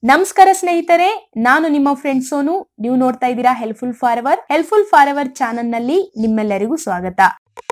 ನಮಸ್ಕಾರ ಸ್ನೇಹಿತರೆ, ನಾನು ನಿಮ್ಮ ಫ್ರೆಂಡ್ ಸೋನು. ನೀವು ನೋಡ್ತಾ ಇದ್ದೀರಾ ಹೆಲ್ಪ್ಫುಲ್ ಫಾರ್ ಎವರ್ ಚಾನೆಲ್ ನಲ್ಲಿ ನಿಮ್ಮೆಲ್ಲರಿಗೂ ಸ್ವಾಗತ.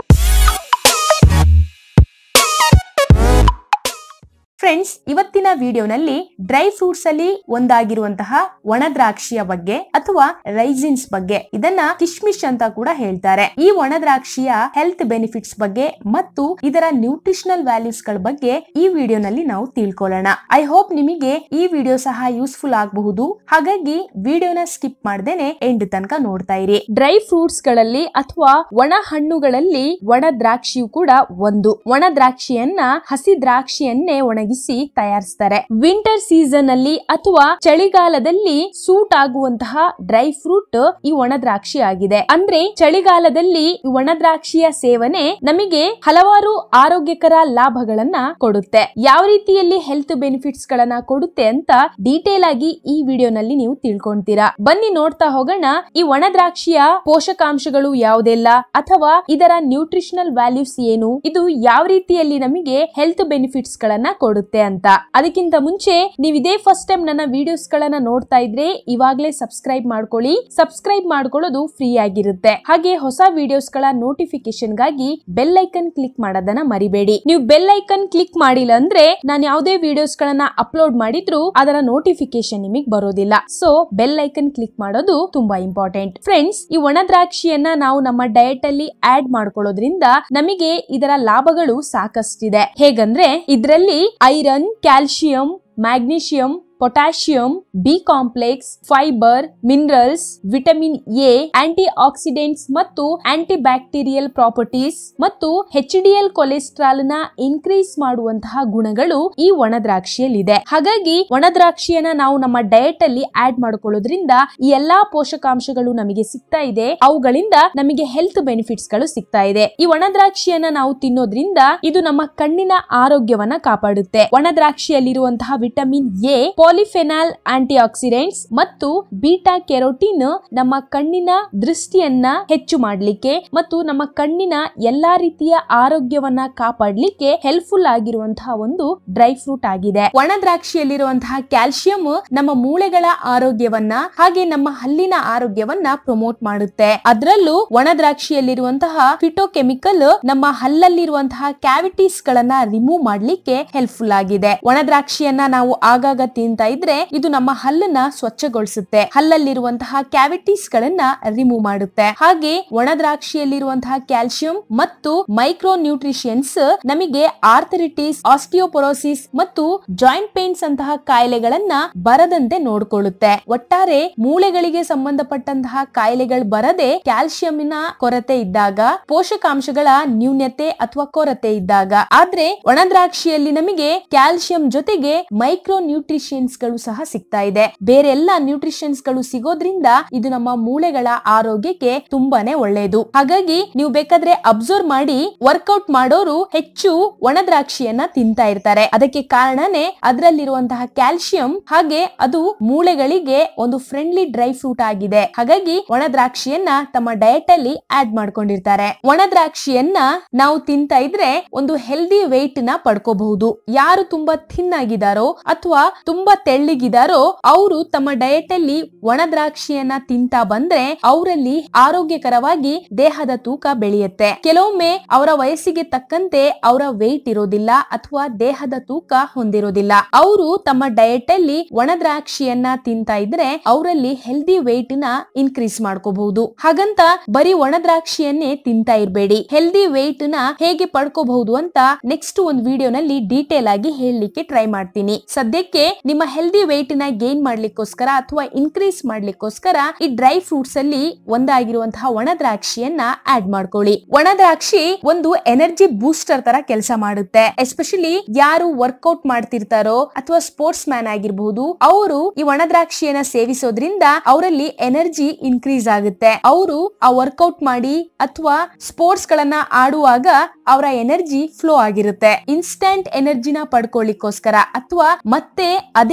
ಫ್ರೆಂಡ್ಸ್, ಇವತ್ತಿನ ವಿಡಿಯೋನಲ್ಲಿ ಡ್ರೈ ಫ್ರೂಟ್ಸ್ ಅಲ್ಲಿ ಒಂದಾಗಿರುವಂತಹ ಒಣ ದ್ರಾಕ್ಷಿಯ ಬಗ್ಗೆ ಅಥವಾ ರೈಸಿನ್ಸ್ ಬಗ್ಗೆ, ಇದನ್ನ ಕಿಶ್ಮಿಶ್ ಅಂತ ಕೂಡ ಹೇಳ್ತಾರೆ. ಈ ಒಣ ದ್ರಾಕ್ಷಿಯ ಹೆಲ್ತ್ ಬೆನಿಫಿಟ್ಸ್ ಬಗ್ಗೆ ಮತ್ತು ಇದರ ನ್ಯೂಟ್ರಿಷನಲ್ ವ್ಯಾಲ್ಯೂಸ್ ಗಳ ಬಗ್ಗೆ ಈ ವಿಡಿಯೋನಲ್ಲಿ ನಾವು ತಿಳ್ಕೊಳ್ಳೋಣ. ಐ ಹೋಪ್ ನಿಮಗೆ ಈ ವಿಡಿಯೋ ಸಹ ಯೂಸ್ಫುಲ್ ಆಗಬಹುದು. ಹಾಗಾಗಿ ವಿಡಿಯೋನ ಸ್ಕಿಪ್ ಮಾಡದೇನೆ ಎಂಡ್ ತನಕ ನೋಡ್ತಾ ಇರಿ. ಡ್ರೈ ಫ್ರೂಟ್ಸ್ ಗಳಲ್ಲಿ ಅಥವಾ ಒಣ ಹಣ್ಣುಗಳಲ್ಲಿ ಒಣ ದ್ರಾಕ್ಷಿಯು ಕೂಡ ಒಂದು. ಒಣ ದ್ರಾಕ್ಷಿಯನ್ನ ಹಸಿ ದ್ರಾಕ್ಷಿಯನ್ನೇ ಒಣಗಿಸಿ ತಯಾರಿಸ್ತಾರೆ. ವಿಂಟರ್ ಸೀಸನ್ ಅಲ್ಲಿ ಅಥವಾ ಚಳಿಗಾಲದಲ್ಲಿ ಸೂಟ್ ಆಗುವಂತಹ ಡ್ರೈ ಫ್ರೂಟ್ ಈ ಒಣ ದ್ರಾಕ್ಷಿ ಆಗಿದೆ. ಅಂದ್ರೆ ಚಳಿಗಾಲದಲ್ಲಿ ಒಣ ದ್ರಾಕ್ಷಿಯ ಸೇವನೆ ನಮಗೆ ಹಲವಾರು ಆರೋಗ್ಯಕರ ಲಾಭಗಳನ್ನ ಕೊಡುತ್ತೆ. ಯಾವ ರೀತಿಯಲ್ಲಿ ಹೆಲ್ತ್ ಬೆನಿಫಿಟ್ಸ್ ಗಳನ್ನ ಕೊಡುತ್ತೆ ಅಂತ ಡೀಟೇಲ್ ಆಗಿ ಈ ವಿಡಿಯೋನಲ್ಲಿ ನೀವು ತಿಳ್ಕೊಂತೀರಾ. ಬನ್ನಿ ನೋಡ್ತಾ ಹೋಗೋಣ. ಈ ಒಣ ದ್ರಾಕ್ಷಿಯ ಪೋಷಕಾಂಶಗಳು ಯಾವುದೆಲ್ಲ ಅಥವಾ ಇದರ ನ್ಯೂಟ್ರಿಷನಲ್ ವ್ಯಾಲ್ಯೂಸ್ ಏನು, ಇದು ಯಾವ ರೀತಿಯಲ್ಲಿ ನಮಗೆ ಹೆಲ್ತ್ ಬೆನಿಫಿಟ್ಸ್ ಗಳನ್ನ ಕೊಡುತ್ತೆ ಅಂತ. ಅದಕ್ಕಿಂತ ಮುಂಚೆ ನೀವು ಇದೇ ಫಸ್ಟ್ ಟೈಮ್ ನನ್ನ ವಿಡಿಯೋಸ್ ಗಳನ್ನ ನೋಡ್ತಾ ಇದ್ರೆ ಇವಾಗಲೇ ಸಬ್ಸ್ಕ್ರೈಬ್ ಮಾಡ್ಕೊಳ್ಳಿ. ಸಬ್ಸ್ಕ್ರೈಬ್ ಮಾಡ್ಕೊಳ್ಳೋದು ಫ್ರೀ ಆಗಿರುತ್ತೆ. ಹಾಗೆ ಹೊಸ ವಿಡಿಯೋಸ್ ಗಳ ನೋಟಿಫಿಕೇಶನ್ ಗಾಗಿ ಬೆಲ್ ಐಕನ್ ಕ್ಲಿಕ್ ಮಾಡೋದನ್ನ ಮರಿಬೇಡಿ. ನೀವು ಬೆಲ್ ಐಕನ್ ಕ್ಲಿಕ್ ಮಾಡಿಲ್ಲ ಅಂದ್ರೆ ನಾನು ಯಾವುದೇ ವಿಡಿಯೋಸ್ ಗಳನ್ನ ಅಪ್ಲೋಡ್ ಮಾಡಿದ್ರು ಅದರ ನೋಟಿಫಿಕೇಶನ್ ನಿಮಗೆ ಬರೋದಿಲ್ಲ. ಸೊ ಬೆಲ್ ಐಕನ್ ಕ್ಲಿಕ್ ಮಾಡೋದು ತುಂಬಾ ಇಂಪಾರ್ಟೆಂಟ್. ಫ್ರೆಂಡ್ಸ್, ಈ ಒಣ ದ್ರಾಕ್ಷಿಯನ್ನ ನಾವು ನಮ್ಮ ಡಯಟ್ ಅಲ್ಲಿ ಆಡ್ ಮಾಡ್ಕೊಳ್ಳೋದ್ರಿಂದ ನಮಗೆ ಇದರ ಲಾಭಗಳು ಸಾಕಷ್ಟಿದೆ. ಹೇಗಂದ್ರೆ ಇದರಲ್ಲಿ iron, calcium, magnesium, potassium, B complex, fibre, minerals, vitamin A, antioxidants ಮತ್ತು ಆಂಟಿ ಬ್ಯಾಕ್ಟೀರಿಯಲ್ ಪ್ರಾಪರ್ಟೀಸ್ ಮತ್ತು HDL ಕೊಲೆಸ್ಟ್ರಾಲ್ ನ ಇನ್ಕ್ರೀಸ್ ಮಾಡುವಂತಹ ಗುಣಗಳು ಈ ಒಣ ದ್ರಾಕ್ಷಿಯಲ್ಲಿದೆ. ಹಾಗಾಗಿ ಒಣ ದ್ರಾಕ್ಷಿಯನ್ನ ನಾವು ನಮ್ಮ ಡಯಟ್ ಅಲ್ಲಿ ಆಡ್ ಮಾಡ್ಕೊಳ್ಳೋದ್ರಿಂದ ಈ ಎಲ್ಲಾ ಪೋಷಕಾಂಶಗಳು ನಮಗೆ ಸಿಗ್ತಾ ಇದೆ. ಅವುಗಳಿಂದ ನಮಗೆ ಹೆಲ್ತ್ ಬೆನಿಫಿಟ್ಸ್ ಗಳು ಸಿಗ್ತಾ ಇದೆ. ಈ ಒಣ ದ್ರಾಕ್ಷಿಯನ್ನ ನಾವು ತಿನ್ನೋದ್ರಿಂದ ಇದು ನಮ್ಮ ಕಣ್ಣಿನ ಆರೋಗ್ಯವನ್ನ ಕಾಪಾಡುತ್ತೆ. ಒಣ ದ್ರಾಕ್ಷಿಯಲ್ಲಿರುವಂತಹ vitamin A, polyphenol, antioxidants ಮತ್ತು ಬೀಟಾ ಕೆರೋಟಿನ್ ನಮ್ಮ ಕಣ್ಣಿನ ದೃಷ್ಟಿಯನ್ನ ಹೆಚ್ಚು ಮಾಡಲಿಕ್ಕೆ ಮತ್ತು ನಮ್ಮ ಕಣ್ಣಿನ ಎಲ್ಲಾ ರೀತಿಯ ಆರೋಗ್ಯವನ್ನ ಕಾಪಾಡಲಿಕ್ಕೆ ಹೆಲ್ಪ್ಫುಲ್ ಆಗಿರುವಂತಹ ಒಂದು ಡ್ರೈ ಫ್ರೂಟ್ ಆಗಿದೆ. ಒಣ ದ್ರಾಕ್ಷಿಯಲ್ಲಿರುವಂತಹ ಕ್ಯಾಲ್ಸಿಯಂ ನಮ್ಮ ಮೂಳೆಗಳ ಆರೋಗ್ಯವನ್ನ ಹಾಗೆ ನಮ್ಮ ಹಲ್ಲಿನ ಆರೋಗ್ಯವನ್ನ ಪ್ರಮೋಟ್ ಮಾಡುತ್ತೆ. ಅದರಲ್ಲೂ ಒಣ ದ್ರಾಕ್ಷಿಯಲ್ಲಿರುವಂತಹ ಫಿಟೋಕೆಮಿಕಲ್ ನಮ್ಮ ಹಲ್ಲಲ್ಲಿರುವಂತಹ ಕ್ಯಾವಿಟೀಸ್ ಗಳನ್ನ ರಿಮೂವ್ ಮಾಡ್ಲಿಕ್ಕೆ ಹೆಲ್ಪ್ಫುಲ್ ಆಗಿದೆ. ಒಣ ದ್ರಾಕ್ಷಿಯನ್ನ ನಾವು ಆಗಾಗ ತಿಂತಾ ಇದ್ರೆ ಇದು ನಮ್ಮ ಹಲ್ಲನ್ನ ಸ್ವಚ್ಛಗೊಳಿಸುತ್ತೆ, ಹಲ್ಲಲ್ಲಿರುವಂತಹ ಕ್ಯಾವಿಟೀಸ್ ಗಳನ್ನ ರಿಮೂವ್ ಮಾಡುತ್ತೆ. ಹಾಗೆ ಒಣ ದ್ರಾಕ್ಷಿಯಲ್ಲಿರುವಂತಹ ಕ್ಯಾಲ್ಸಿಯಂ ಮತ್ತು ಮೈಕ್ರೋ ನ್ಯೂಟ್ರಿಷನ್ಸ್ ನಮಗೆ ಆರ್ಥರಿಟಿಸ್, ಆಸ್ಟಿಯೋಪೊರೋಸಿಸ್ ಮತ್ತು ಜಾಯಿಂಟ್ ಪೇನ್ಸ್ ಅಂತಹ ಕಾಯಿಲೆಗಳನ್ನ ಬರದಂತೆ ನೋಡ್ಕೊಳ್ಳುತ್ತೆ. ಒಟ್ಟಾರೆ ಮೂಳೆಗಳಿಗೆ ಸಂಬಂಧಪಟ್ಟಂತಹ ಕಾಯಿಲೆಗಳು ಬರದೆ ಕ್ಯಾಲ್ಸಿಯಂನ ಕೊರತೆ ಇದ್ದಾಗ, ಪೋಷಕಾಂಶಗಳ ನ್ಯೂನ್ಯತೆ ಅಥವಾ ಕೊರತೆ ಇದ್ದಾಗ. ಆದ್ರೆ ಒಣ ದ್ರಾಕ್ಷಿಯಲ್ಲಿ ನಮಗೆ ಕ್ಯಾಲ್ಸಿಯಂ ಜೊತೆಗೆ ಮೈಕ್ರೋ ನ್ಯೂಟ್ರಿಷನ್ಸ್ ಗಳು ಸಹ ಸಿಗ್ತಾ ಇದೆ. ಬೇರೆ ಎಲ್ಲಾ ನ್ಯೂಟ್ರಿಷನ್ಸ್ ಗಳು ಸಿಗೋದ್ರಿಂದ ಇದು ನಮ್ಮ ಮೂಳೆಗಳ ಆರೋಗ್ಯಕ್ಕೆ ತುಂಬಾನೇ ಒಳ್ಳೆಯದು. ಹಾಗಾಗಿ ನೀವು ಬೇಕಾದ್ರೆ ಅಬ್ಸರ್ವ್ ಮಾಡಿ, ವರ್ಕೌಟ್ ಮಾಡೋರು ಹೆಚ್ಚು ಒಣ ದ್ರಾಕ್ಷಿಯನ್ನ ತಿಂತಾ ಇರ್ತಾರೆ. ಅದಕ್ಕೆ ಕಾರಣನೇ ಅದರಲ್ಲಿರುವಂತಹ ಕ್ಯಾಲ್ಸಿಯಂ. ಹಾಗೆ ಅದು ಮೂಳೆಗಳಿಗೆ ಒಂದು ಫ್ರೆಂಡ್ಲಿ ಡ್ರೈ ಫ್ರೂಟ್ ಆಗಿದೆ. ಹಾಗಾಗಿ ಒಣ ದ್ರಾಕ್ಷಿಯನ್ನ ತಮ್ಮ ಡಯಟ್ ಅಲ್ಲಿ ಆಡ್ ಮಾಡ್ಕೊಂಡಿರ್ತಾರೆ. ಒಣ ದ್ರಾಕ್ಷಿಯನ್ನ ನಾವು ತಿಂತಾ ಇದ್ರೆ ಒಂದು ಹೆಲ್ದಿ ವೆಯ್ಟ್ ನ ಪಡ್ಕೋಬಹುದು. ಯಾರು ತುಂಬಾ ಥಿನ್ ಆಗಿದಾರೋ ಅಥವಾ ತುಂಬಾ ತೆಳ್ಳಗಿದಾರೋ ಅವರು ತಮ್ಮ ಡಯಟ್ ಅಲ್ಲಿ ಒಣ ದ್ರಾಕ್ಷಿಯನ್ನ ತಿಂತಾ ಬಂದ್ರೆ ಅವರಲ್ಲಿ ಆರೋಗ್ಯಕರವಾಗಿ ದೇಹದ ತೂಕ ಬೆಳೆಯುತ್ತೆ. ಕೆಲವೊಮ್ಮೆ ಅವರ ವಯಸ್ಸಿಗೆ ತಕ್ಕಂತೆ ಅವರ ವೆಯ್ಟ್ ಇರೋದಿಲ್ಲ ಅಥವಾ ದೇಹದ ತೂಕ ಹೊಂದಿರೋದಿಲ್ಲ. ಅವರು ತಮ್ಮ ಡಯಟ್ ಅಲ್ಲಿ ಒಣ ದ್ರಾಕ್ಷಿಯನ್ನ ತಿಂತಾ ಇದ್ರೆ ಅವರಲ್ಲಿ ಹೆಲ್ದಿ ವೆಯ್ಟ್ ನ ಇನ್ಕ್ರೀಸ್ ಮಾಡ್ಕೋಬಹುದು. ಹಾಗಂತ ಬರೀ ಒಣ ದ್ರಾಕ್ಷಿಯನ್ನೇ ತಿಂತಾ ಇರ್ಬೇಡಿ. ಹೆಲ್ದಿ ವೆಯ್ಟ್ ನ ಹೇಗೆ ಪಡ್ಕೋಬಹುದು ಅಂತ ನೆಕ್ಸ್ಟ್ ಒಂದು ವಿಡಿಯೋನಲ್ಲಿ ಡೀಟೇಲ್ ಆಗಿ ಹೇಳಲಿಕ್ಕೆ ಟ್ರೈ ಮಾಡ್ತೀನಿ. ಸದ್ಯಕ್ಕೆ ನಿಮ್ಮ ಹೆಲ್ದಿ ವೆಯ್ಟ್ ನ ಗೇನ್ ಮಾಡ್ಲಿಕ್ಕೋಸ್ಕರ ಅಥವಾ ಇನ್ಕ್ರೀಸ್ ಮಾಡ್ಲಿಕ್ಕೋಸ್ಕರ ಈ ಡ್ರೈ ಫ್ರೂಟ್ಸ್ ಅಲ್ಲಿ ಒಂದಾಗಿರುವಂತಹ ಒಣ ದ್ರಾಕ್ಷಿಯನ್ನ ಆಡ್ ಮಾಡ್ಕೊಳ್ಳಿ. ಒಣ ದ್ರಾಕ್ಷಿ ಒಂದು ಎನರ್ಜಿ ಬೂಸ್ಟರ್ ತರ ಕೆಲಸ ಮಾಡುತ್ತೆ. ಎಸ್ಪೆಷಲಿ ಯಾರು ವರ್ಕೌಟ್ ಮಾಡ್ತಿರ್ತಾರೋ ಅಥವಾ ಸ್ಪೋರ್ಟ್ಸ್ ಮ್ಯಾನ್ ಆಗಿರಬಹುದು, ಅವರು ಈ ಒಣ ದ್ರಾಕ್ಷಿಯನ್ನ ಸೇವಿಸೋದ್ರಿಂದ ಅವರಲ್ಲಿ ಎನರ್ಜಿ ಇನ್ಕ್ರೀಸ್ ಆಗುತ್ತೆ. ಅವರು ಆ ವರ್ಕೌಟ್ ಮಾಡಿ ಅಥವಾ ಸ್ಪೋರ್ಟ್ಸ್ ಗಳನ್ನ ಆಡುವಾಗ ಅವರ ಎನರ್ಜಿ ಫ್ಲೋ ಆಗಿರುತ್ತೆ. ಇನ್ಸ್ಟಂಟ್ ಎನರ್ಜಿನ ಪಡ್ಕೊಳ್ಳಿಕ್ಕೋಸ್ಕರ ಅಥವಾ ಮತ್ತೆ ಅದೇ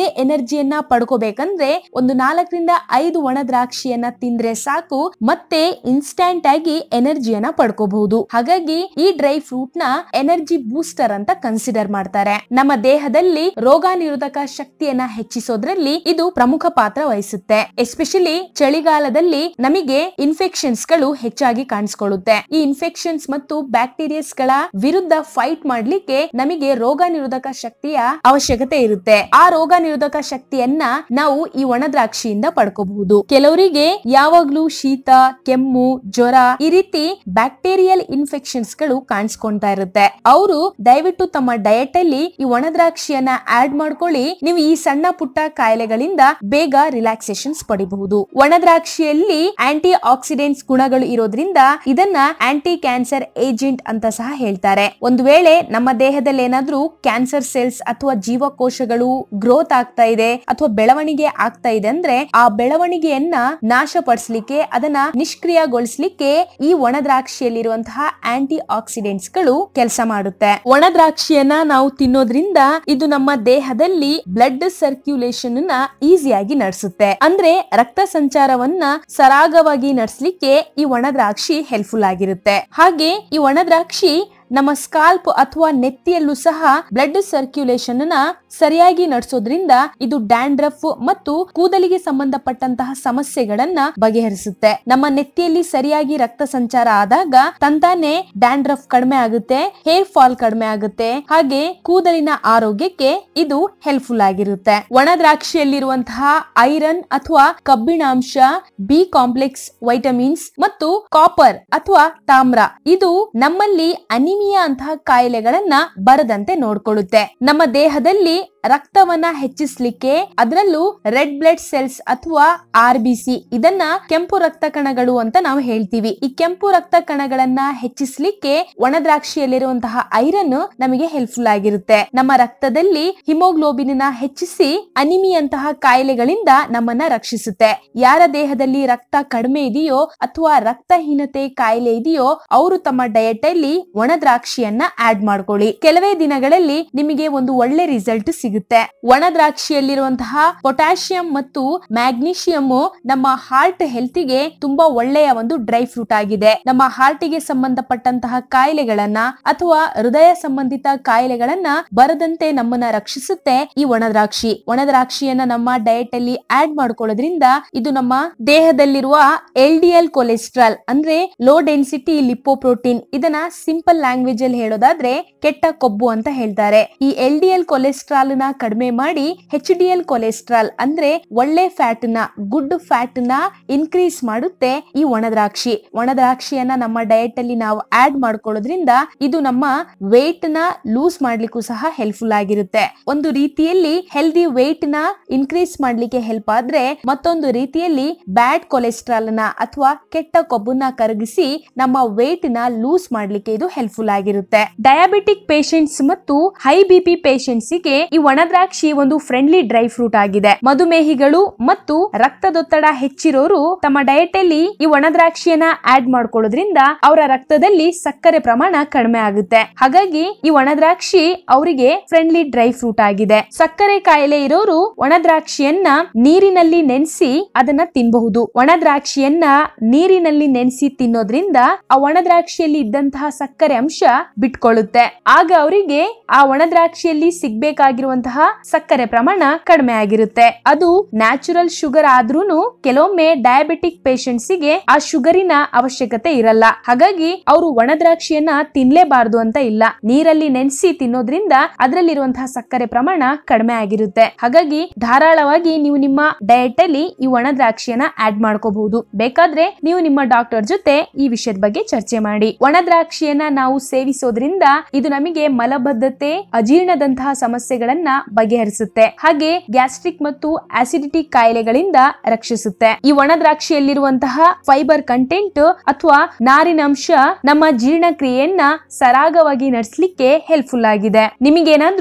ಎನರ್ಜಿಯನ್ನ ಪಡ್ಕೋಬೇಕಂದ್ರೆ ಒಂದು 4-5 ಒಣ ದ್ರಾಕ್ಷಿಯನ್ನ ತಿಂದ್ರೆ ಸಾಕು, ಮತ್ತೆ ಇನ್ಸ್ಟಂಟ್ ಆಗಿ ಎನರ್ಜಿಯನ್ನ ಪಡ್ಕೋಬಹುದು. ಹಾಗಾಗಿ ಈ ಡ್ರೈ ಫ್ರೂಟ್ ನ ಎನರ್ಜಿ ಬೂಸ್ಟರ್ ಅಂತ ಕನ್ಸಿಡರ್ ಮಾಡ್ತಾರೆ. ನಮ್ಮ ದೇಹದಲ್ಲಿ ರೋಗ ನಿರೋಧಕ ಶಕ್ತಿಯನ್ನ ಹೆಚ್ಚಿಸೋದ್ರಲ್ಲಿ ಇದು ಪ್ರಮುಖ ಪಾತ್ರ ವಹಿಸುತ್ತೆ. ಎಸ್ಪೆಷಲಿ ಚಳಿಗಾಲದಲ್ಲಿ ನಮಗೆ ಇನ್ಫೆಕ್ಷನ್ಸ್ ಗಳು ಹೆಚ್ಚಾಗಿ ಕಾಣಿಸಿಕೊಳ್ಳುತ್ತೆ. ಈ ಇನ್ಫೆಕ್ಷನ್ಸ್ ಮತ್ತು ಬ್ಯಾಕ್ಟೀರಿಯಾಸ್ ಗಳ ವಿರುದ್ಧ ಫೈಟ್ ಮಾಡ್ಲಿಕ್ಕೆ ನಮಗೆ ರೋಗ ನಿರೋಧಕ ಶಕ್ತಿಯ ಅವಶ್ಯಕತೆ ಇರುತ್ತೆ. ಆ ರೋಗ ನಿರೋಧಕ ಶಕ್ತಿಯನ್ನ ನಾವು ಈ ಒಣ ದ್ರಾಕ್ಷಿಯಿಂದ ಪಡ್ಕೋಬಹುದು. ಕೆಲವರಿಗೆ ಯಾವಾಗ್ಲೂ ಶೀತ, ಕೆಮ್ಮು, ಜ್ವರ ಈ ರೀತಿ ಬ್ಯಾಕ್ಟೀರಿಯಲ್ ಇನ್ಫೆಕ್ಷನ್ಸ್ ಗಳು ಕಾಣಿಸ್ಕೊಂತಾ ಇರುತ್ತೆ. ಅವರು ದಯವಿಟ್ಟು ತಮ್ಮ ಡಯಟ್ ಅಲ್ಲಿ ಈ ಒಣ ದ್ರಾಕ್ಷಿಯನ್ನ ಆಡ್ ಮಾಡ್ಕೊಳ್ಳಿ. ನೀವು ಈ ಸಣ್ಣ ಪುಟ್ಟ ಕಾಯಿಲೆಗಳಿಂದ ಬೇಗ ರಿಲ್ಯಾಕ್ಸೇಷನ್ಸ್ ಪಡಿಬಹುದು. ಒಣ ದ್ರಾಕ್ಷಿಯಲ್ಲಿ ಆಂಟಿ ಆಕ್ಸಿಡೆಂಟ್ಸ್ ಗುಣಗಳು ಇರೋದ್ರಿಂದ ಇದನ್ನ ಆಂಟಿ ಕ್ಯಾನ್ಸರ್ ಏಜೆಂಟ್ ಅಂತ ಸಹ ಹೇಳ್ತಾರೆ. ಒಂದು ವೇಳೆ ನಮ್ಮ ದೇಹದಲ್ಲಿ ಏನಾದ್ರೂ ಕ್ಯಾನ್ಸರ್ ಸೆಲ್ಸ್ ಅಥವಾ ಜೀವಕೋಶಗಳು ಗ್ರೋತ್ ಆಗ್ತಾ ಇದೆ ಅಥವಾ ಬೆಳವಣಿಗೆ ಆಗ್ತಾ ಇದೆ ಅಂದ್ರೆ ಆ ಬೆಳವಣಿಗೆಯನ್ನ ನಾಶಪಡಿಸಲಿಕ್ಕೆ, ಅದನ್ನ ನಿಷ್ಕ್ರಿಯಗೊಳಿಸಲಿಕ್ಕೆ ಈ ಒಣ ದ್ರಾಕ್ಷಿಯಲ್ಲಿರುವಂತಹ ಆಂಟಿ ಆಕ್ಸಿಡೆಂಟ್ಸ್ ಗಳು ಕೆಲಸ ಮಾಡುತ್ತೆ. ಒಣ ದ್ರಾಕ್ಷಿಯನ್ನ ನಾವು ತಿನ್ನೋದ್ರಿಂದ ಇದು ನಮ್ಮ ದೇಹದಲ್ಲಿ ಬ್ಲಡ್ ಸರ್ಕ್ಯುಲೇಷನ್ ನ ಈಸಿಯಾಗಿ ನಡೆಸುತ್ತೆ. ಅಂದ್ರೆ ರಕ್ತ ಸಂಚಾರವನ್ನ ಸರಾಗವಾಗಿ ನಡೆಸಲಿಕ್ಕೆ ಈ ಒಣ ದ್ರಾಕ್ಷಿ ಹೆಲ್ಪ್ಫುಲ್ ಆಗಿರುತ್ತೆ. ಹಾಗೆ ಈ ಒಣ ದ್ರಾಕ್ಷಿ ನಮ್ಮ ಸ್ಕಾಲ್ಪ್ ಅಥವಾ ನೆತ್ತಿಯಲ್ಲೂ ಸಹ ಬ್ಲಡ್ ಸರ್ಕ್ಯುಲೇಷನ್ ನ ಸರಿಯಾಗಿ ನಡೆಸೋದ್ರಿಂದ ಇದು ಡ್ಯಾಂಡ್ರಫ್ ಮತ್ತು ಕೂದಲಿಗೆ ಸಂಬಂಧಪಟ್ಟಂತಹ ಸಮಸ್ಯೆಗಳನ್ನ ಬಗೆಹರಿಸುತ್ತೆ. ನಮ್ಮ ನೆತ್ತಿಯಲ್ಲಿ ಸರಿಯಾಗಿ ರಕ್ತ ಸಂಚಾರ ಆದಾಗ ತಂತಾನೆ ಡ್ಯಾಂಡ್ರಫ್ ಕಡಿಮೆ ಆಗುತ್ತೆ, ಹೇರ್ ಫಾಲ್ ಕಡಿಮೆ ಆಗುತ್ತೆ, ಹಾಗೆ ಕೂದಲಿನ ಆರೋಗ್ಯಕ್ಕೆ ಇದು ಹೆಲ್ಪ್ಫುಲ್ ಆಗಿರುತ್ತೆ. ಒಣ ದ್ರಾಕ್ಷಿಯಲ್ಲಿರುವಂತಹ ಐರನ್ ಅಥವಾ ಕಬ್ಬಿಣಾಂಶ, ಬಿ ಕಾಂಪ್ಲೆಕ್ಸ್ ವೈಟಮಿನ್ಸ್ ಮತ್ತು ಕಾಪರ್ ಅಥವಾ ತಾಮ್ರ ಇದು ನಮ್ಮಲ್ಲಿ ಅನಿಮಿಯಾ ಅಂತಹ ಕಾಯಿಲೆಗಳನ್ನ ಬರದಂತೆ ನೋಡ್ಕೊಳ್ಳುತ್ತೆ. ನಮ್ಮ ದೇಹದಲ್ಲಿ ರಕ್ತವನ್ನ ಹೆಚ್ಚಿಸಲಿಕ್ಕೆ, ಅದರಲ್ಲೂ ರೆಡ್ ಬ್ಲಡ್ ಸೆಲ್ಸ್ ಅಥವಾ RBC ಇದನ್ನ ಕೆಂಪು ರಕ್ತ ಕಣಗಳು ಅಂತ ನಾವು ಹೇಳ್ತೀವಿ. ಈ ಕೆಂಪು ರಕ್ತ ಕಣಗಳನ್ನ ಹೆಚ್ಚಿಸಲಿಕ್ಕೆ ಒಣ ದ್ರಾಕ್ಷಿಯಲ್ಲಿರುವಂತಹ ಐರನ್ ನಮಗೆ ಹೆಲ್ಪ್ಫುಲ್ ಆಗಿರುತ್ತೆ. ನಮ್ಮ ರಕ್ತದಲ್ಲಿ ಹಿಮೋಗ್ಲೋಬಿನ್ ಹೆಚ್ಚಿಸಿ ಅನಿಮಿಯಂತಹ ಕಾಯಿಲೆಗಳಿಂದ ನಮ್ಮನ್ನ ರಕ್ಷಿಸುತ್ತೆ. ಯಾರ ದೇಹದಲ್ಲಿ ರಕ್ತ ಕಡಿಮೆ ಇದೆಯೋ ಅಥವಾ ರಕ್ತಹೀನತೆ ಕಾಯಿಲೆ ಇದೆಯೋ ಅವರು ತಮ್ಮ ಡಯಟ್ ಅಲ್ಲಿ ಒಣ ದ್ರಾಕ್ಷಿಯನ್ನ ಆಡ್ ಮಾಡ್ಕೊಳ್ಳಿ. ಕೆಲವೇ ದಿನಗಳಲ್ಲಿ ನಿಮಗೆ ಒಂದು ಒಳ್ಳೆ ರಿಸಲ್ಟ್ ಸಿಗುತ್ತೆ. ಒಣ ದ್ರಾಕ್ಷಿಯಲ್ಲಿರುವಂತಹ ಪೊಟ್ಯಾಷಿಯಂ ಮತ್ತು ಮ್ಯಾಗ್ನೀಷಿಯಂ ನಮ್ಮ ಹಾರ್ಟ್ ಹೆಲ್ತ್ ಗೆ ತುಂಬಾ ಒಳ್ಳೆಯ ಒಂದು ಡ್ರೈ ಫ್ರೂಟ್ ಆಗಿದೆ. ನಮ್ಮ ಹಾರ್ಟ್ ಗೆ ಸಂಬಂಧಪಟ್ಟಂತಹ ಕಾಯಿಲೆಗಳನ್ನ ಅಥವಾ ಹೃದಯ ಸಂಬಂಧಿತ ಕಾಯಿಲೆಗಳನ್ನ ಬರದಂತೆ ನಮ್ಮನ್ನ ರಕ್ಷಿಸುತ್ತೆ ಈ ಒಣ ದ್ರಾಕ್ಷಿ. ಒಣ ದ್ರಾಕ್ಷಿಯನ್ನ ನಮ್ಮ ಡಯಟ್ ಅಲ್ಲಿ ಆಡ್ ಮಾಡ್ಕೊಳ್ಳೋದ್ರಿಂದ ಇದು ನಮ್ಮ ದೇಹದಲ್ಲಿರುವ LDL ಕೊಲೆಸ್ಟ್ರಾಲ್ ಅಂದ್ರೆ ಲೋ ಡೆನ್ಸಿಟಿ ಲಿಪೋಪ್ರೋಟೀನ್, ಇದನ್ನ ಸಿಂಪಲ್ ಲ್ಯಾಂಗ್ವೇಜ್ ಅಲ್ಲಿ ಹೇಳೋದಾದ್ರೆ ಕೆಟ್ಟ ಕೊಬ್ಬು ಅಂತ ಹೇಳ್ತಾರೆ. ಈ LDL ಕೊಲೆಸ್ಟ್ರಾಲ್ ನ ಕಡಿಮೆ ಮಾಡಿ HDL ಕೊಲೆಸ್ಟ್ರಾಲ್ ಅಂದ್ರೆ ಒಳ್ಳೆ ಫ್ಯಾಟ್ ನ, ಗುಡ್ ಫ್ಯಾಟ್ ನ ಇನ್ಕ್ರೀಸ್ ಮಾಡುತ್ತೆ ಈ ಒಣ ದ್ರಾಕ್ಷಿ. ಒಣ ದ್ರಾಕ್ಷಿಯನ್ನ ನಮ್ಮ ಡಯಟ್ ಅಲ್ಲಿ ನಾವು ಆಡ್ ಮಾಡ್ಕೊಳ್ಳೋದ್ರಿಂದ ಇದು ನಮ್ಮ ವೇಟ್ ನ ಲೂಸ್ ಮಾಡ್ಲಿಕ್ಕೂ ಸಹ ಹೆಲ್ಪ್ಫುಲ್ ಆಗಿರುತ್ತೆ. ಒಂದು ರೀತಿಯಲ್ಲಿ ಹೆಲ್ದಿ ವೇಟ್ ನ ಇನ್ಕ್ರೀಸ್ ಮಾಡ್ಲಿಕ್ಕೆ ಹೆಲ್ಪ್ ಆದ್ರೆ, ಮತ್ತೊಂದು ರೀತಿಯಲ್ಲಿ ಬ್ಯಾಡ್ ಕೊಲೆಸ್ಟ್ರಾಲ್ ನ ಅಥವಾ ಕೆಟ್ಟ ಕೊಬ್ಬನ್ನ ಕರಗಿಸಿ ನಮ್ಮ ವೇಟ್ ನ ಲೂಸ್ ಮಾಡ್ಲಿಕ್ಕೆ ಇದು ಹೆಲ್ಪ್ಫುಲ್ ಆಗಿರುತ್ತೆ. ಡಯಾಬಿಟಿಕ್ ಪೇಷಂಟ್ಸ್ ಮತ್ತು ಹೈ BP ಪೇಷಂಟ್ಸ್ ಗೆ ಈ ಒಣ ದ್ರಾಕ್ಷಿ ಒಂದು ಫ್ರೆಂಡ್ಲಿ ಡ್ರೈ ಫ್ರೂಟ್ ಆಗಿದೆ. ಮಧುಮೇಹಿಗಳು ಮತ್ತು ರಕ್ತದೊತ್ತಡ ಹೆಚ್ಚಿರೋರು ತಮ್ಮ ಡಯಟ್ ಅಲ್ಲಿ ಈ ಒಣ ದ್ರಾಕ್ಷಿಯನ್ನ ಆಡ್ ಮಾಡ್ಕೊಳ್ಳೋದ್ರಿಂದ ಅವರ ರಕ್ತದಲ್ಲಿ ಸಕ್ಕರೆ ಪ್ರಮಾಣ ಕಡಿಮೆ ಆಗುತ್ತೆ. ಹಾಗಾಗಿ ಈ ಒಣ ದ್ರಾಕ್ಷಿ ಅವರಿಗೆ ಫ್ರೆಂಡ್ಲಿ ಡ್ರೈ ಫ್ರೂಟ್ ಆಗಿದೆ. ಸಕ್ಕರೆ ಕಾಯಿಲೆ ಇರೋರು ಒಣ ದ್ರಾಕ್ಷಿಯನ್ನ ನೀರಿನಲ್ಲಿ ನೆನೆಸಿ ಅದನ್ನ ತಿನ್ನಬಹುದು. ಒಣ ದ್ರಾಕ್ಷಿಯನ್ನ ನೀರಿನಲ್ಲಿ ನೆನೆಸಿ ತಿನ್ನೋದ್ರಿಂದ ಆ ಒಣ ದ್ರಾಕ್ಷಿಯಲ್ಲಿ ಇದ್ದಂತಹ ಸಕ್ಕರೆ ಅಂಶ ಬಿಟ್ಕೊಳ್ಳುತ್ತೆ. ಆಗ ಅವರಿಗೆ ಆ ಒಣ ದ್ರಾಕ್ಷಿಯಲ್ಲಿ ಸಿಗ್ಬೇಕಾಗಿರುವಂತಹ ಸಕ್ಕರೆ ಪ್ರಮಾಣ ಕಡಿಮೆ ಆಗಿರುತ್ತೆ. ಅದು ನ್ಯಾಚುರಲ್ ಶುಗರ್ ಆದ್ರೂನು ಕೆಲವೊಮ್ಮೆ ಡಯಾಬಿಟಿಕ್ ಪೇಷಂಟ್ಸ್ ಗೆ ಆ ಶುಗರಿನ ಅವಶ್ಯಕತೆ ಇರಲ್ಲ. ಹಾಗಾಗಿ ಅವರು ಒಣ ದ್ರಾಕ್ಷಿಯನ್ನ ತಿನ್ಲೇಬಾರದು ಅಂತ ಇಲ್ಲ. ನೀರಲ್ಲಿ ನೆನೆಸಿ ತಿನ್ನೋದ್ರಿಂದ ಅದರಲ್ಲಿರುವಂತಹ ಸಕ್ಕರೆ ಪ್ರಮಾಣ ಕಡಿಮೆ ಆಗಿರುತ್ತೆ. ಹಾಗಾಗಿ ಧಾರಾಳವಾಗಿ ನೀವು ನಿಮ್ಮ ಡಯಟ್ ಅಲ್ಲಿ ಈ ಒಣ ದ್ರಾಕ್ಷಿಯನ್ನ ಆಡ್ ಮಾಡ್ಕೋಬಹುದು. ಬೇಕಾದ್ರೆ ನೀವು ನಿಮ್ಮ ಡಾಕ್ಟರ್ ಜೊತೆ ಈ ವಿಷಯದ ಬಗ್ಗೆ ಚರ್ಚೆ ಮಾಡಿ. ಒಣ ದ್ರಾಕ್ಷಿಯನ್ನ ನಾವು ಸೇವಿಸೋದ್ರಿಂದ ಇದು ನಮಗೆ ಮಲಬದ್ಧತೆ, ಅಜೀರ್ಣದಂತಹ ಸಮಸ್ಯೆಗಳನ್ನ ಬಗೆಹರಿಸುತ್ತೆ. ಹಾಗೆ ಗ್ಯಾಸ್ಟ್ರಿಕ್ ಮತ್ತು ಆಸಿಡಿಟಿ ಕಾಯಿಲೆಗಳಿಂದ ರಕ್ಷಿಸುತ್ತೆ. ಈ ಒಣ ದ್ರಾಕ್ಷಿಯಲ್ಲಿರುವಂತಹ ಫೈಬರ್ ಕಂಟೆಂಟ್ ಅಥವಾ ನಾರಿನಂಶ ನಮ್ಮ ಜೀರ್ಣಕ್ರಿಯೆಯನ್ನ ಸರಾಗವಾಗಿ ನಡೆಸಲಿಕ್ಕೆ ಹೆಲ್ಪ್ಫುಲ್ ಆಗಿದೆ. ನಿಮಗೇನಾದ್ರೂ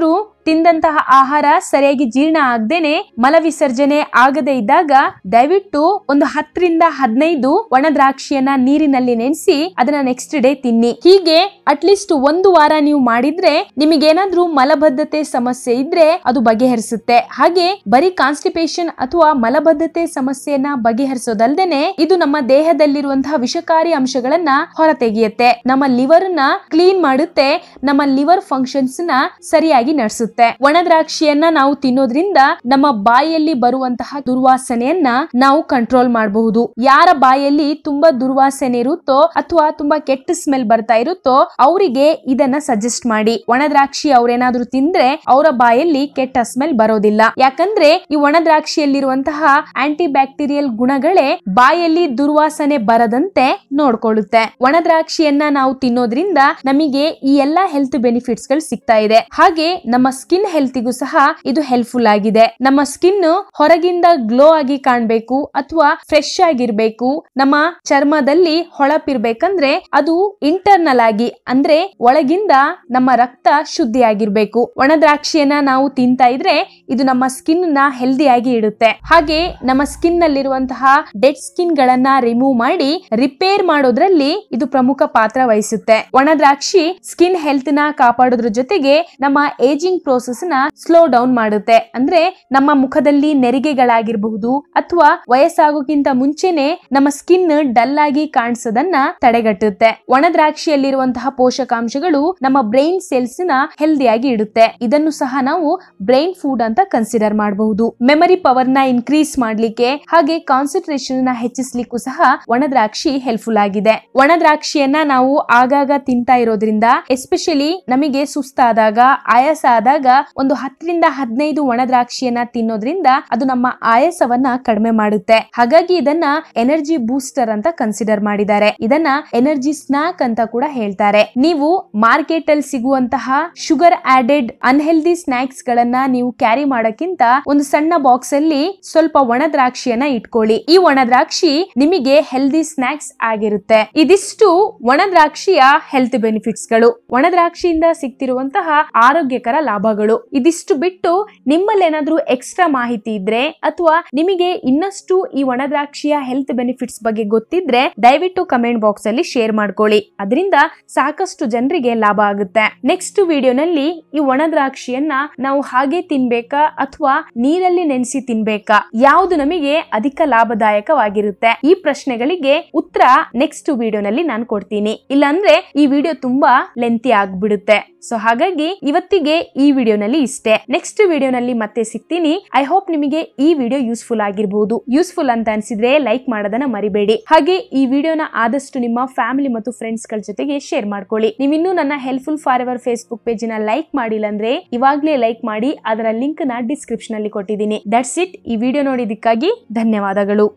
ತಿಂದಂತಹ ಆಹಾರ ಸರಿಯಾಗಿ ಜೀರ್ಣ ಆಗದೇನೆ ಮಲ ವಿಸರ್ಜನೆ ಆಗದೆ ಇದ್ದಾಗ ದಯವಿಟ್ಟು ಒಂದು 10 ರಿಂದ 15 ಒಣ ದ್ರಾಕ್ಷಿಯನ್ನ ನೀರಿನಲ್ಲಿ ನೆನೆಸಿ ಅದನ್ನ ನೆಕ್ಸ್ಟ್ ಡೇ ತಿನ್ನಿ. ಹೀಗೆ ಅಟ್ಲೀಸ್ಟ್ 1 ವಾರ ನೀವು ಮಾಡಿದ್ರೆ ನಿಮಗೇನಾದ್ರೂ ಮಲಬದ್ಧತೆ ಸಮಸ್ಯೆ ಇದ್ರೆ ಅದು ಬಗೆಹರಿಸುತ್ತೆ. ಹಾಗೆ ಬರೀ ಕಾನ್ಸ್ಟಿಪೇಷನ್ ಅಥವಾ ಮಲಬದ್ಧತೆ ಸಮಸ್ಯೆಯನ್ನ ಬಗೆಹರಿಸೋದಲ್ದೇನೆ ಇದು ನಮ್ಮ ದೇಹದಲ್ಲಿರುವಂತಹ ವಿಷಕಾರಿ ಅಂಶಗಳನ್ನ ಹೊರತೆಗೆಯುತ್ತೆ, ನಮ್ಮ ಲಿವರ್ ನ ಕ್ಲೀನ್ ಮಾಡುತ್ತೆ, ನಮ್ಮ ಲಿವರ್ ಫಂಕ್ಷನ್ಸ್ ನ ಸರಿಯಾಗಿ ನಡೆಸುತ್ತೆ. ಒಣ ದ್ರಾಕ್ಷಿಯನ್ನ ನಾವು ತಿನ್ನೋದ್ರಿಂದ ನಮ್ಮ ಬಾಯಲ್ಲಿ ಬರುವಂತಹ ದುರ್ವಾಸನೆಯನ್ನ ನಾವು ಕಂಟ್ರೋಲ್ ಮಾಡಬಹುದು. ಯಾರ ಬಾಯಲ್ಲಿ ತುಂಬಾ ದುರ್ವಾಸನೆ ಇರುತ್ತೋ ಅಥವಾ ತುಂಬಾ ಕೆಟ್ಟ ಸ್ಮೆಲ್ ಬರ್ತಾ ಇರುತ್ತೋ ಅವರಿಗೆ ಇದನ್ನ ಸಜೆಸ್ಟ್ ಮಾಡಿ. ಒಣ ದ್ರಾಕ್ಷಿ ಅವ್ರೇನಾದ್ರೂ ತಿಂದ್ರೆ ಅವರ ಬಾಯಲ್ಲಿ ಕೆಟ್ಟ ಸ್ಮೆಲ್ ಬರೋದಿಲ್ಲ. ಯಾಕಂದ್ರೆ ಈ ಒಣ ದ್ರಾಕ್ಷಿಯಲ್ಲಿರುವಂತಹ ಆಂಟಿ ಬ್ಯಾಕ್ಟೀರಿಯಲ್ ಗುಣಗಳೇ ಬಾಯಲ್ಲಿ ದುರ್ವಾಸನೆ ಬರದಂತೆ ನೋಡ್ಕೊಳ್ಳುತ್ತೆ. ಒಣ ದ್ರಾಕ್ಷಿಯನ್ನ ನಾವು ತಿನ್ನೋದ್ರಿಂದ ನಮಗೆ ಈ ಎಲ್ಲಾ ಹೆಲ್ತ್ ಬೆನಿಫಿಟ್ಸ್ ಗಳು ಸಿಗ್ತಾ ಇದೆ. ಹಾಗೆ ನಮ್ಮ ಸ್ಕಿನ್ ಹೆಲ್ತಿಗೂ ಸಹ ಇದು ಹೆಲ್ಪ್ಫುಲ್ ಆಗಿದೆ. ನಮ್ಮ ಸ್ಕಿನ್ ಹೊರಗಿಂದ ಗ್ಲೋ ಆಗಿ ಕಾಣ್ಬೇಕು ಅಥವಾ ಫ್ರೆಶ್ ಆಗಿರ್ಬೇಕು, ನಮ್ಮ ಚರ್ಮದಲ್ಲಿ ಹೊಳಪಿರ್ಬೇಕಂದ್ರೆ ಅದು ಇಂಟರ್ನಲ್ ಆಗಿ ಅಂದ್ರೆ ಒಳಗಿಂದ ನಮ್ಮ ರಕ್ತ ಶುದ್ಧಿ ಆಗಿರ್ಬೇಕು. ಒಣ ದ್ರಾಕ್ಷಿಯನ್ನ ನಾವು ತಿಂತಾ ಇದ್ರೆ ಇದು ನಮ್ಮ ಸ್ಕಿನ್ ನ ಹೆಲ್ದಿ ಆಗಿ ಇಡುತ್ತೆ. ಹಾಗೆ ನಮ್ಮ ಸ್ಕಿನ್ ನಲ್ಲಿರುವಂತಹ ಡೆಡ್ ಸ್ಕಿನ್ ಗಳನ್ನ ರಿಮೂವ್ ಮಾಡಿ ರಿಪೇರ್ ಮಾಡೋದ್ರಲ್ಲಿ ಇದು ಪ್ರಮುಖ ಪಾತ್ರ ವಹಿಸುತ್ತೆ. ಒಣ ದ್ರಾಕ್ಷಿ ಸ್ಕಿನ್ ಹೆಲ್ತ್ ನ ಕಾಪಾಡೋದ್ರ ಜೊತೆಗೆ ನಮ್ಮ ಏಜಿಂಗ್ ಪ್ರೋಸೆಸ್ ನ ಸ್ಲೋ ಡೌನ್ ಮಾಡುತ್ತೆ. ಅಂದ್ರೆ ನಮ್ಮ ಮುಖದಲ್ಲಿ ನೆರಿಗೆಗಳಾಗಿರಬಹುದು ಅಥವಾ ವಯಸ್ಸಾಗೋಕ್ಕಿಂತ ಮುಂಚೆನೆ ನಮ್ಮ ಸ್ಕಿನ್ ಡಲ್ ಆಗಿ ಕಾಣಿಸೋದನ್ನ ತಡೆಗಟ್ಟುತ್ತೆ. ಒಣ ದ್ರಾಕ್ಷಿಯಲ್ಲಿರುವಂತಹ ಪೋಷಕಾಂಶಗಳು ನಮ್ಮ ಬ್ರೈನ್ ಸೆಲ್ಸ್ ನ ಹೆಲ್ದಿಯಾಗಿ ಇಡುತ್ತೆ. ಇದನ್ನು ಸಹ ನಾವು ಬ್ರೈನ್ ಫುಡ್ ಅಂತ ಕನ್ಸಿಡರ್ ಮಾಡಬಹುದು. ಮೆಮರಿ ಪವರ್ ನ ಇನ್ಕ್ರೀಸ್ ಮಾಡ್ಲಿಕ್ಕೆ ಹಾಗೆ ಕಾನ್ಸಂಟ್ರೇಷನ್ ನ ಹೆಚ್ಚಿಸ್ಲಿಕ್ಕೂ ಸಹ ಒಣ ದ್ರಾಕ್ಷಿ ಹೆಲ್ಪ್ಫುಲ್ ಆಗಿದೆ. ಒಣ ದ್ರಾಕ್ಷಿಯನ್ನ ನಾವು ಆಗಾಗ ತಿಂತಾ ಇರೋದ್ರಿಂದ ಎಸ್ಪೆಷಲಿ ನಮಗೆ ಸುಸ್ತಾದಾಗ ಆಯಾಸ ಆದಾಗ ಒಂದು 10 ರಿಂದ 15 ಒಣ ದ್ರಾಕ್ಷಿಯನ್ನ ತಿನ್ನೋದ್ರಿಂದ ಅದು ನಮ್ಮ ಆಯಾಸವನ್ನ ಕಡಿಮೆ ಮಾಡುತ್ತೆ. ಹಾಗಾಗಿ ಇದನ್ನ ಎನರ್ಜಿ ಬೂಸ್ಟರ್ ಅಂತ ಕನ್ಸಿಡರ್ ಮಾಡಿದ್ದಾರೆ. ಇದನ್ನ ಎನರ್ಜಿ ಸ್ನಾಕ್ ಅಂತ ಕೂಡ ಹೇಳ್ತಾರೆ. ನೀವು ಮಾರ್ಕೆಟ್ ಅಲ್ಲಿ ಸಿಗುವಂತಹ ಶುಗರ್ ಆಡೆಡ್ ಅನ್ಹೆಲ್ದಿ ಸ್ನಾಕ್ಸ್ ಗಳನ್ನ ನೀವು ಕ್ಯಾರಿ ಮಾಡೋಕ್ಕಿಂತ ಒಂದು ಸಣ್ಣ ಬಾಕ್ಸ್ ಅಲ್ಲಿ ಸ್ವಲ್ಪ ಒಣ ದ್ರಾಕ್ಷಿಯನ್ನ ಇಟ್ಕೊಳ್ಳಿ. ಈ ಒಣ ದ್ರಾಕ್ಷಿ ನಿಮಗೆ ಹೆಲ್ದಿ ಸ್ನಾಕ್ಸ್ ಆಗಿರುತ್ತೆ. ಇದಿಷ್ಟು ಒಣ ದ್ರಾಕ್ಷಿಯ ಹೆಲ್ತ್ ಬೆನಿಫಿಟ್ಸ್ ಗಳು, ಒಣ ದ್ರಾಕ್ಷಿಯಿಂದ ಸಿಗ್ತಿರುವಂತಹ ಆರೋಗ್ಯಕರ ಲಾಭಗಳು. ಇದಿಷ್ಟು ಬಿಟ್ಟು ನಿಮ್ಮಲ್ಲಿ ಏನಾದ್ರೂ ಎಕ್ಸ್ಟ್ರಾ ಮಾಹಿತಿ ಇದ್ರೆ ಅಥವಾ ನಿಮಗೆ ಇನ್ನಷ್ಟು ಈ ಒಣ ದ್ರಾಕ್ಷಿಯ ಹೆಲ್ತ್ ಬೆನಿಫಿಟ್ಸ್ ಬಗ್ಗೆ ಗೊತ್ತಿದ್ರೆ ದಯವಿಟ್ಟು ಕಮೆಂಟ್ ಬಾಕ್ಸ್ ಅಲ್ಲಿ ಶೇರ್ ಮಾಡ್ಕೊಳ್ಳಿ. ಅದರಿಂದ ಸಾಕಷ್ಟು ಜನರಿಗೆ ಲಾಭ ಆಗುತ್ತೆ. ನೆಕ್ಸ್ಟ್ ವಿಡಿಯೋನಲ್ಲಿ ಈ ಒಣ ದ್ರಾಕ್ಷಿಯನ್ನ ನಾವು ಹಾಗೆ ತಿನ್ಬೇಕಾ ಅಥವಾ ನೀರಲ್ಲಿ ನೆನೆಸಿ ತಿನ್ಬೇಕಾ, ಯಾವುದು ನಮಗೆ ಅಧಿಕ ಲಾಭದಾಯಕವಾಗಿರುತ್ತೆ, ಈ ಪ್ರಶ್ನೆಗಳಿಗೆ ಉತ್ತರ ನೆಕ್ಸ್ಟ್ ವಿಡಿಯೋನಲ್ಲಿ ನಾನು ಕೊಡ್ತೀನಿ. ಇಲ್ಲಾಂದ್ರೆ ಈ ವಿಡಿಯೋ ತುಂಬಾ ಲೆಂತಿ ಆಗ್ಬಿಡುತ್ತೆ. ಸೊ ಹಾಗಾಗಿ ಇವತ್ತಿಗೆ ಈ ವಿಡಿಯೋನಲ್ಲಿ ಇಷ್ಟೇ. ನೆಕ್ಸ್ಟ್ ವಿಡಿಯೋನಲ್ಲಿ ಮತ್ತೆ ಸಿಗ್ತೀನಿ. ಐ ಹೋಪ್ ನಿಮಗೆ ಈ ವಿಡಿಯೋ ಯೂಸ್ಫುಲ್ ಆಗಿರಬಹುದು. ಯೂಸ್ಫುಲ್ ಅಂತ ಅನ್ಸಿದ್ರೆ ಲೈಕ್ ಮಾಡೋದನ್ನ ಮರಿಬೇಡಿ. ಹಾಗೆ ಈ ವಿಡಿಯೋನ ಆದಷ್ಟು ನಿಮ್ಮ ಫ್ಯಾಮಿಲಿ ಮತ್ತು ಫ್ರೆಂಡ್ಸ್ ಗಳ ಜೊತೆಗೆ ಶೇರ್ ಮಾಡ್ಕೊಳ್ಳಿ. ನೀವಿನ್ನೂ ನನ್ನ helpful forever Facebook page ನ ಲೈಕ್ ಮಾಡಿಲ್ಲ ಅಂದ್ರೆ ಇವಾಗ್ಲೇ ಲೈಕ್ ಮಾಡಿ. ಅದರ ಲಿಂಕ್ ನ ಡಿಸ್ಕ್ರಿಪ್ಷನ್ ಅಲ್ಲಿ ಕೊಟ್ಟಿದ್ದೀನಿ. That's it. ಈ ವಿಡಿಯೋ ನೋಡಿದಕ್ಕಾಗಿ ಧನ್ಯವಾದಗಳು.